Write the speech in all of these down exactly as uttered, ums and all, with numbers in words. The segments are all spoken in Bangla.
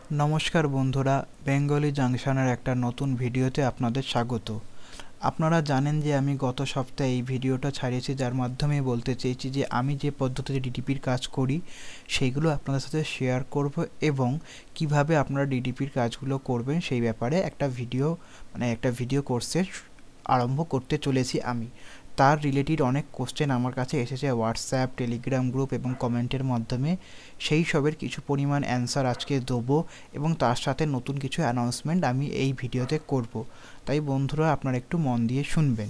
নমস্কার বন্ধুরা, বেঙ্গলি জাংশনের একটা নতুন ভিডিওতে আপনাদের স্বাগত। আপনারা জানেন যে আমি গত সপ্তাহে এই ভিডিওটা ছাড়িয়েছি, যার মাধ্যমে বলতে চেয়েছি যে আমি যে পদ্ধতিতে ডিটিপির কাজ করি সেইগুলো আপনাদের সাথে শেয়ার করব এবং কিভাবে আপনারা ডিটিপির কাজগুলো করবেন সেই ব্যাপারে একটা ভিডিও মানে একটা ভিডিও কোর্সে আরম্ভ করতে চলেছি আমি। তার রিলেটেড অনেক কোশ্চেন আমার কাছে এসেছে হোয়াটসঅ্যাপ, টেলিগ্রাম গ্রুপ এবং কমেন্টের মাধ্যমে। সেই সবের কিছু পরিমাণ অ্যান্সার আজকে দেবো এবং তার সাথে নতুন কিছু অ্যানাউন্সমেন্ট আমি এই ভিডিওতে করব। তাই বন্ধুরা আপনারা একটু মন দিয়ে শুনবেন।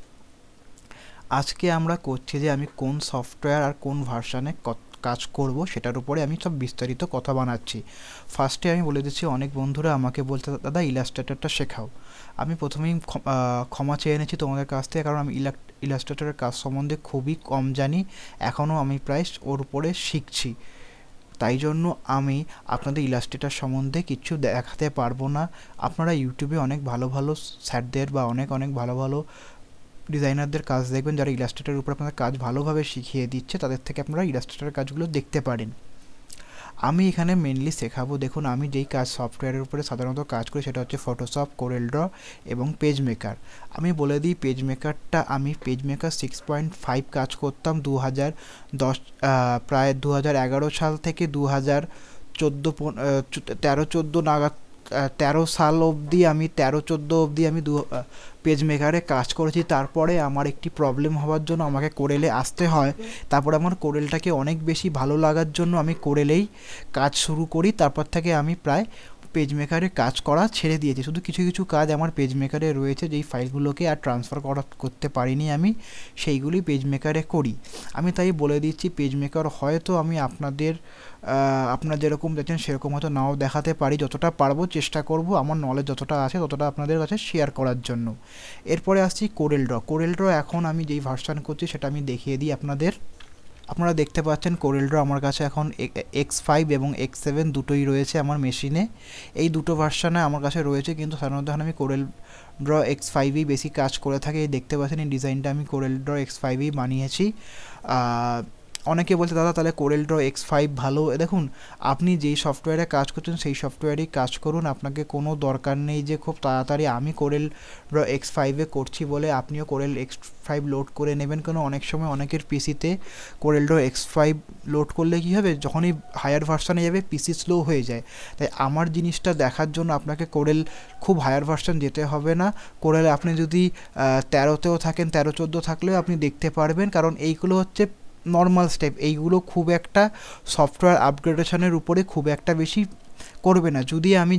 আজকে আমরা করছি যে আমি কোন সফটওয়্যার আর কোন ভার্সানে কাজ করব সেটার উপরে আমি সব বিস্তারিত কথা বানাচ্ছি। ফার্স্টে আমি বলে দিচ্ছি, অনেক বন্ধুরা আমাকে বলতে দাদা ইলাস্ট্রেটরটা শেখাও। আমি প্রথমেই ক্ষমা চেয়ে এনেছি তোমাদের কাছ থেকে, কারণ আমি ইলাস্ট্রেটরের কাজ সম্বন্ধে খুবই কম জানি, এখনও আমি প্রায় ওর উপরে শিখছি। তাই জন্য আমি আপনাদের ইলাস্ট্রেটর সম্বন্ধে কিছু দেখাতে পারবো না। আপনারা ইউটিউবে অনেক ভালো ভালো স্যারদের বা অনেক অনেক ভালো ভালো ডিজাইনারদের কাজ দেখবেন যারা ইলাস্ট্রেটরের উপর আপনাদের কাজ ভালোভাবে শিখিয়ে দিচ্ছে, তাদের থেকে আপনারা ইলাস্ট্রেটরের কাজগুলো দেখতে পারেন। আমি এখানে মেনলি শেখাবো, দেখুন আমি যেই কাজ সফটওয়্যারের উপরে সাধারণত কাজ করি সেটা হচ্ছে ফটোশপ, কোরেল ড্র এবং পেজ মেকার। আমি বলে দিই, পেজ মেকারটা আমি page maker six point five কাজ করতাম দু হাজার দশ প্রায় দু হাজার এগারো সাল থেকে দু হাজার চোদ্দো তেরো চোদ্দো নাগাদ তেরো সাল অবধি আমি তেরো চোদ্দো অবধি আমি দু পেজ মেকারে কাজ করেছি। তারপরে আমার একটি প্রবলেম হওয়ার জন্য আমাকে কোরেলে আসতে হয়। তারপরে আমার কোরেলটাকে অনেক বেশি ভালো লাগার জন্য আমি কোরেলেই কাজ শুরু করি। তারপর থেকে আমি প্রায় পেজ মেকারে কাজ করা ছেড়ে দিয়েছি। শুধু কিছু কিছু কাজ আমার পেজ মেকারে রয়েছে, যেই ফাইলগুলোকে আর ট্রান্সফার করা করতে পারিনি আমি, সেইগুলি পেজ মেকারে করি। আমি তাই বলে দিচ্ছি, পেজ মেকার হয়তো আমি আপনাদের আপনারা যেরকম দেখছেন সেরকম হয়তো নাও দেখাতে পারি, যতটা পারবো চেষ্টা করব আমার নলেজ যতটা আছে ততটা আপনাদের কাছে শেয়ার করার জন্য। এরপরে আসছি কোরেল ড্র। কোরেল ড্র এখন আমি যেই ভার্সন করছি সেটা আমি দেখিয়ে দিই আপনাদের। আপনারা দেখতে পাচ্ছেন কোরেল ড্র আমার কাছে এখন এক্স ফাইভ এবং এক্স সেভেন দুটোই রয়েছে আমার মেশিনে। এই দুটো ভার্সানে আমার কাছে রয়েছে, কিন্তু সাধারণত আমি কোরেল ড্র এক্স ফাইভেই বেশি কাজ করে থাকি। এই দেখতে পাচ্ছেন এই ডিজাইনটা আমি কোরেল ড্র এক্স ফাইভেই বানিয়েছি। অনেকে বলছে দাদা তাহলে কোরেল ড্র এক্স ফাইভ ভালো। দেখুন, আপনি যেই সফটওয়্যারে কাজ করছেন সেই সফটওয়্যারেই কাজ করুন, আপনাকে কোনো দরকার নেই যে খুব তাড়াতাড়ি আমি কোরেল ড্র এক্স ফাইভে করছি বলে আপনিও কোরেল এক্স ফাইভ লোড করে নেবেন। কেন অনেক সময় অনেকের পিসিতে Corel draw X five load করলে কী হবে, যখনই হায়ার ভার্সানে যাবে পিসি স্লো হয়ে যায়। তাই আমার জিনিসটা দেখার জন্য আপনাকে কোরেল খুব হায়ার ভার্সান যেতে হবে না। কোরেল আপনি যদি তেরোতেও থাকেন, তেরো চোদ্দো থাকলেও আপনি দেখতে পারবেন, কারণ এইগুলো হচ্ছে নর্মাল স্টেপ। এইগুলো খুব একটা সফটওয়্যার আপগ্রেডেশনের উপরে খুব একটা বেশি করবে না। যদি আমি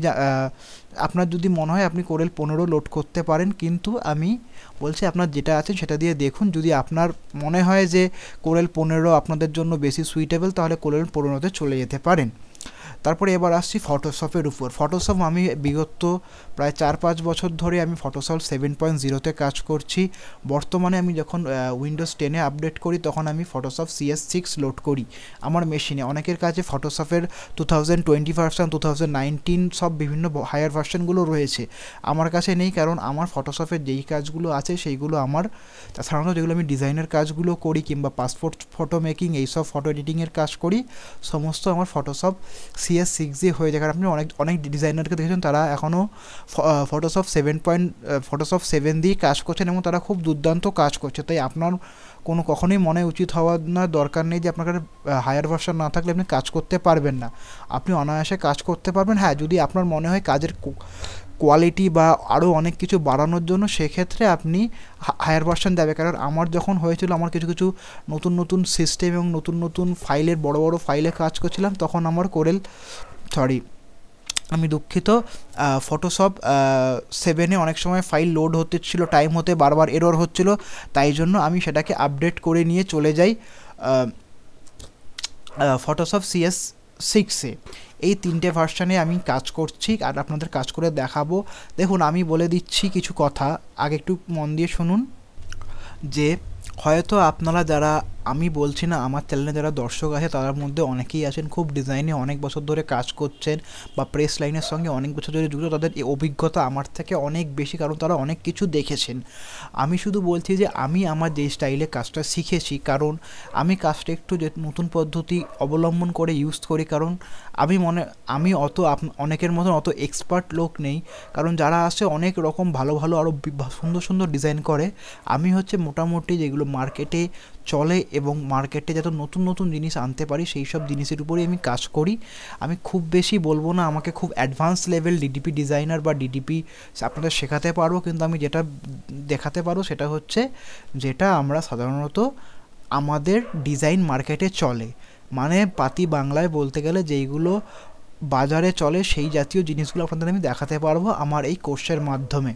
আপনার যদি মনে হয় আপনি কোরেল পনেরো লোড করতে পারেন, কিন্তু আমি বলছি আপনার যেটা আছে সেটা দিয়ে দেখুন। যদি আপনার মনে হয় যে কোরেল পনেরো আপনাদের জন্য বেশি সুইটেবল, তাহলে কোরেল পনেরোতে চলে যেতে পারেন। তারপরে এবার আসছি ফটোশপের উপর। ফটোশপ আমি বিগত প্রায় চার পাঁচ বছর ধরে আমি ফটোশপ সেভেন পয়েন্ট জিরোতে কাজ করছি। বর্তমানে আমি যখন উইন্ডোজ টেনে আপডেট করি তখন আমি ফটোশপ সিএস সিক্স লোড করি আমার মেশিনে। অনেকের কাছে ফটোশপের two thousand twenty version, two thousand nineteen সব বিভিন্ন হায়ার ভার্সানগুলো রয়েছে, আমার কাছে নেই। কারণ আমার ফটোশপের যেই কাজগুলো আছে সেইগুলো আমার সাধারণত যেগুলো আমি ডিজাইনের কাজগুলো করি কিংবা পাসপোর্ট ফটো মেকিং এইসব ফটো এডিটিংয়ের কাজ করি, সমস্ত আমার ফটোশপ সিএস সিক্স দিয়ে হয়ে যায়। কারণ আপনি অনেক অনেক ডিজাইনারকে দেখেছেন তারা এখনও Photoshop seven point Photoshop seven দিয়ে কাজ করছেন এবং তারা খুব দুর্দান্ত কাজ করছে। তাই আপনার কোনো কখনোই মনে উচিত হওয়ার না দরকার নেই যে আপনার কাছে হায়ার ভার্সন না থাকলে আপনি কাজ করতে পারবেন না। আপনি অনায়াসে কাজ করতে পারবেন। হ্যাঁ, যদি আপনার মনে হয় কাজের কোয়ালিটি বা আরও অনেক কিছু বাড়ানোর জন্য, সেক্ষেত্রে আপনি হায়ার ভার্সন দেবে। কারণ আমার যখন হয়েছিল, আমার কিছু কিছু নতুন নতুন সিস্টেম এবং নতুন নতুন ফাইলের বড় বড় ফাইলে কাজ করছিলাম, তখন আমার কোরেল সরি আমি দুঃখিত ফটোশপ সেভেনে অনেক সময় ফাইল লোড হতেছিল, টাইম হতে বারবার এরর হচ্ছিল। তাই জন্য আমি সেটাকে আপডেট করে নিয়ে চলে যাই ফটোশপ সিএস সিক্সে। এই তিনটে ভার্সানে আমি কাজ করছি আর আপনাদের কাজ করে দেখাবো। দেখুন, আমি বলে দিচ্ছি কিছু কথা, আগে একটু মন দিয়ে শুনুন। যে হয়তো আপনারা যারা আমি বলছি না, আমার চ্যানেলে যারা দর্শক আছে তার মধ্যে অনেকেই আছেন খুব ডিজাইনে অনেক বছর ধরে কাজ করছেন বা প্রেস লাইনের সঙ্গে অনেক বছর ধরে যুক্ত, তাদের এই অভিজ্ঞতা আমার থেকে অনেক বেশি, কারণ তারা অনেক কিছু দেখেছেন। আমি শুধু বলছি যে আমি আমার যে স্টাইলে কাজটা শিখেছি, কারণ আমি কাজটা একটু যে নতুন পদ্ধতি অবলম্বন করে ইউজ করি, কারণ আমি মনে আমি অত অনেকের মতন অত এক্সপার্ট লোক নেই, কারণ যারা আসে অনেক রকম ভালো ভালো আরও সুন্দর সুন্দর ডিজাইন করে। আমি হচ্ছে মোটামুটি যেগুলো মার্কেটে চলে এবং মার্কেটে যত নতুন নতুন জিনিস আনতে পারি সেই সব জিনিসের উপরেই আমি কাজ করি। আমি খুব বেশি বলবো না আমাকে খুব অ্যাডভান্স লেভেল ডিডিপি ডিজাইনার বা ডিডিপি আপনাদের শেখাতে পারবো, কিন্তু আমি যেটা দেখাতে পারবো সেটা হচ্ছে যেটা আমরা সাধারণত আমাদের ডিজাইন মার্কেটে চলে, মানে পাতি বাংলায় বলতে গেলে যেইগুলো বাজারে চলে সেই জাতীয় জিনিসগুলো আপনাদের আমি দেখাতে পারবো আমার এই কোর্সের মাধ্যমে।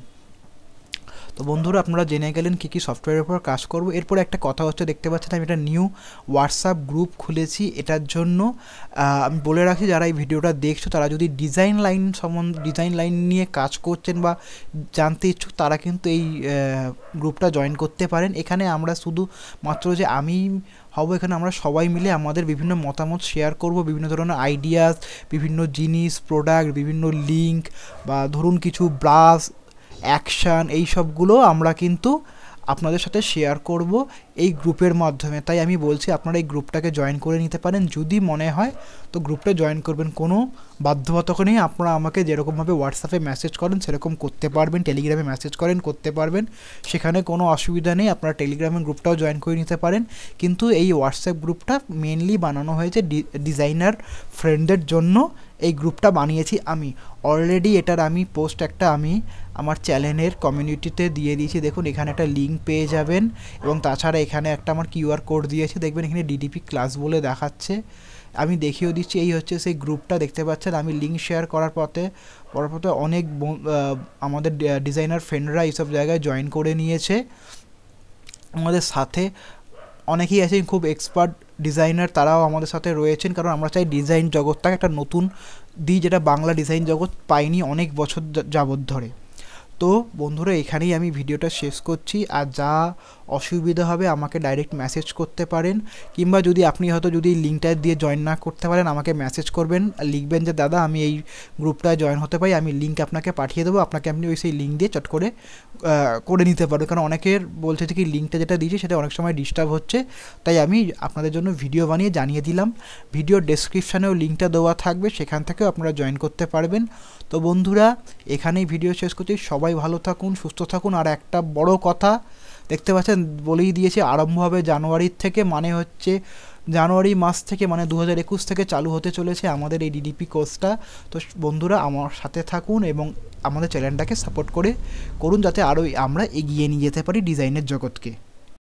তো বন্ধুরা, আপনারা জেনে গেলেন কী কী সফটওয়্যারের উপর কাজ করব। এরপর একটা কথা হচ্ছে, দেখতে পাচ্ছেন আমি একটা নিউ হোয়াটসঅ্যাপ গ্রুপ খুলেছি। এটার জন্য আমি বলে রাখি, যারা এই ভিডিওটা দেখছো তারা যদি ডিজাইন লাইন সম্বন্ধে ডিজাইন লাইন নিয়ে কাজ করছেন বা জানতে ইচ্ছুক, তারা কিন্তু এই গ্রুপটা জয়েন করতে পারেন। এখানে আমরা শুধু মাত্র যে আমি হব, এখানে আমরা সবাই মিলে আমাদের বিভিন্ন মতামত শেয়ার করব, বিভিন্ন ধরনের আইডিয়াস, বিভিন্ন জিনিস, প্রোডাক্ট, বিভিন্ন লিঙ্ক বা ধরুন কিছু ব্রাশ, অ্যাকশান, এই সবগুলো আমরা কিন্তু আপনাদের সাথে শেয়ার করব এই গ্রুপের মাধ্যমে। তাই আমি বলছি আপনারা এই গ্রুপটাকে জয়েন করে নিতে পারেন, যদি মনে হয় তো গ্রুপটা জয়েন করবেন, কোনো বাধ্যবাধকতা নেই। আপনারা আমাকে যেরকমভাবে হোয়াটসঅ্যাপে মেসেজ করেন সেরকম করতে পারবেন, টেলিগ্রামে মেসেজ করেন করতে পারবেন, সেখানে কোনো অসুবিধা নেই। আপনারা টেলিগ্রামের গ্রুপটাও জয়েন করে নিতে পারেন, কিন্তু এই হোয়াটসঅ্যাপ গ্রুপটা মেনলি বানানো হয়েছে ডিজাইনার ফ্রেন্ডদের জন্য। এই গ্রুপটা বানিয়েছি আমি অলরেডি, এটার আমি পোস্ট একটা আমি আমার চ্যানেলের কমিউনিটিতে দিয়ে দিয়েছি। দেখুন এখানে একটা লিঙ্ক পেয়ে যাবেন, এবং তাছাড়া এখানে একটা আমার কিউআর কোড দিয়েছি, দেখবেন এখানে ডিডিপি ক্লাস বলে দেখাচ্ছে। আমি দেখিয়েও দিচ্ছি, এই হচ্ছে সেই গ্রুপটা, দেখতে পাচ্ছেন। আমি লিঙ্ক শেয়ার করার পথে করার পথে অনেক আমাদের ডিজাইনার ফ্রেন্ডরা এইসব জায়গায় জয়েন করে নিয়েছে আমাদের সাথে। অনেকেই আছেন খুব এক্সপার্ট ডিজাইনার, তারাও আমাদের সাথে রয়েছেন, কারণ আমরা চাই ডিজাইন জগৎটাকে একটা নতুন দিই, যেটা বাংলা ডিজাইন জগৎ পাইনি অনেক বছর যাবৎ ধরে। তো বন্ধুরা, এখানেই আমি ভিডিওটা শেষ করছি। আর যা অসুবিধা হবে আমাকে ডাইরেক্ট মেসেজ করতে পারেন, কিংবা যদি আপনি হয়তো যদি লিঙ্কটা দিয়ে জয়েন না করতে পারেন আমাকে মেসেজ করবেন, লিখবেন যে দাদা আমি এই গ্রুপটায় জয়েন হতে পারি, আমি লিঙ্ক আপনাকে পাঠিয়ে দেবো, আপনাকে আপনি ওই সেই লিঙ্ক দিয়ে চট করে করে নিতে পারবেন। কারণ অনেকের বলছে যে কি লিঙ্কটা যেটা দিয়েছি সেটা অনেক সময় ডিস্টার্ব হচ্ছে, তাই আমি আপনাদের জন্য ভিডিও বানিয়ে জানিয়ে দিলাম। ভিডিওর ডেসক্রিপশানেও লিঙ্কটা দেওয়া থাকবে, সেখান থেকেও আপনারা জয়েন করতে পারবেন। তো বন্ধুরা, এখানেই ভিডিও শেষ করছি। সবাই ভালো থাকুন, সুস্থ থাকুন। আর একটা বড় কথা দেখতে পাচ্ছেন বলেই দিয়েছে, আরম্ভ হবে জানুয়ারির থেকে, মানে হচ্ছে জানুয়ারি মাস থেকে, মানে দু হাজার একুশ থেকে চালু হতে চলেছে আমাদের এই ডিডিপি কোর্সটা। তো বন্ধুরা, আমার সাথে থাকুন এবং আমাদের চ্যানেলটাকে সাপোর্ট করে করুন, যাতে আরও আমরা এগিয়ে নিয়ে যেতে পারি ডিজাইনের জগৎকে।